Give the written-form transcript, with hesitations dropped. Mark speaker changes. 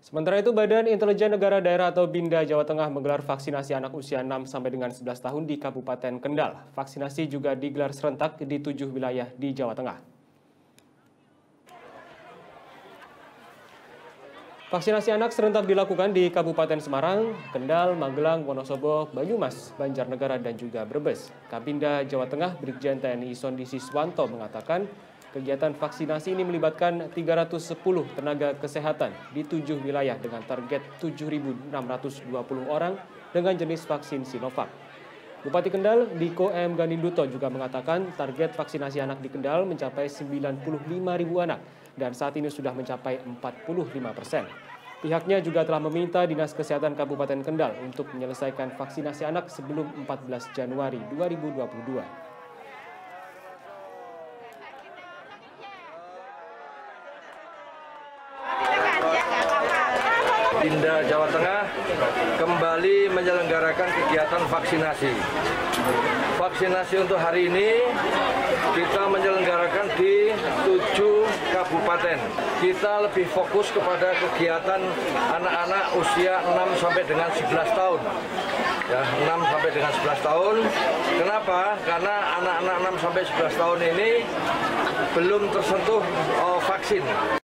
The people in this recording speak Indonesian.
Speaker 1: Sementara itu, Badan Intelijen Negara Daerah atau BINDA Jawa Tengah menggelar vaksinasi anak usia 6 sampai dengan 11 tahun di Kabupaten Kendal. Vaksinasi juga digelar serentak di 7 wilayah di Jawa Tengah. Vaksinasi anak serentak dilakukan di Kabupaten Semarang, Kendal, Magelang, Wonosobo, Banyumas, Banjarnegara, dan juga Brebes. Kabinda Jawa Tengah Brigjen TNI Sondi Siswanto mengatakan kegiatan vaksinasi ini melibatkan 310 tenaga kesehatan di 7 wilayah dengan target 7.620 orang dengan jenis vaksin Sinovac. Bupati Kendal, Diko M. Ganinduto juga mengatakan target vaksinasi anak di Kendal mencapai 95.000 anak dan saat ini sudah mencapai 45%. Pihaknya juga telah meminta Dinas Kesehatan Kabupaten Kendal untuk menyelesaikan vaksinasi anak sebelum 14 Januari 2022.
Speaker 2: BINDA Jawa Tengah kembali menyelenggarakan kegiatan vaksinasi. Vaksinasi untuk hari ini kita menyelenggarakan di 7 kabupaten. Kita lebih fokus kepada kegiatan anak-anak usia 6 sampai dengan 11 tahun. Ya, 6 sampai dengan 11 tahun. Kenapa? Karena anak-anak 6 sampai 11 tahun ini belum tersentuh vaksin.